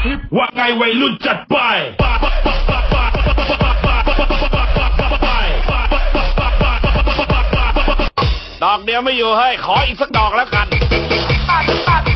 ว่าไงวัยรุ่นจัดไปดอกเดียวไม่อยู่ให้ขออีกสักดอกแล้วกัน